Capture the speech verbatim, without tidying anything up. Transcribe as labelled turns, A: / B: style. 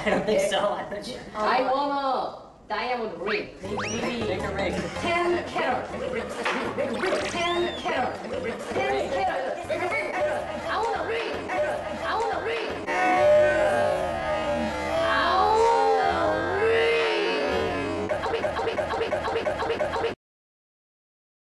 A: I don't think so. I thought you.
B: I want a diamond ring.
A: Maybe make a ring.
B: ten carats. ten carats. ten carats.